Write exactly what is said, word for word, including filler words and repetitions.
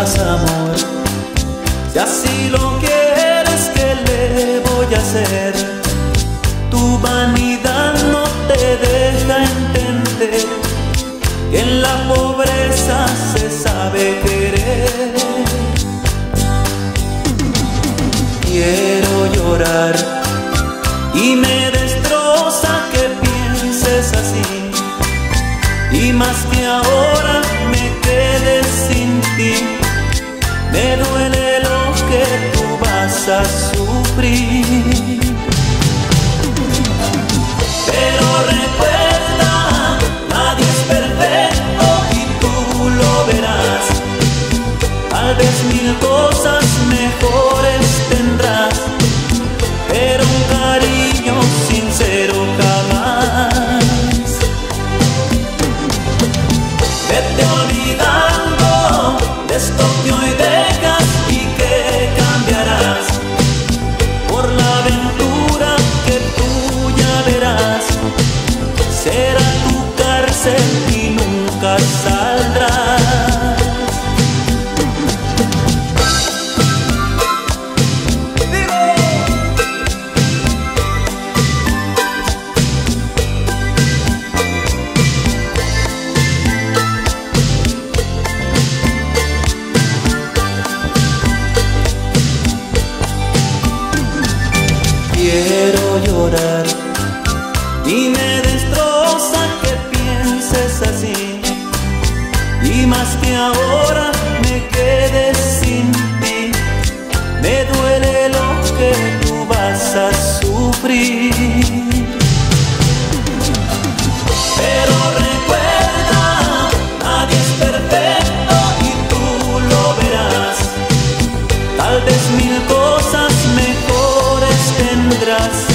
digas amor. Si así lo quieres, ¿qué le voy a hacer? Tu vanidad no te deja entender que en la pobreza se sabe querer. Quiero llorar y me destroza que pienses así, y más que ahora me quede sin ti. Me duele lo que tú vas a sufrir, pero recuerda, nadie es perfecto y tú lo verás. Tal vez mil cosas mejores tendrás, pero un cariño sincero jamás. Vete olvidando de esto que hoy dejas y que cambiarás por la aventura que tú ya verás. Será tu cárcel y nunca saldrás. Quiero llorar y me destroza que pienses así, y más que ahora me quede sin ti. Me duele lo que tú vas a sufrir, pero recuerda, nadie es perfecto y tú lo verás. Tal vez mil cosas mejores tendrás,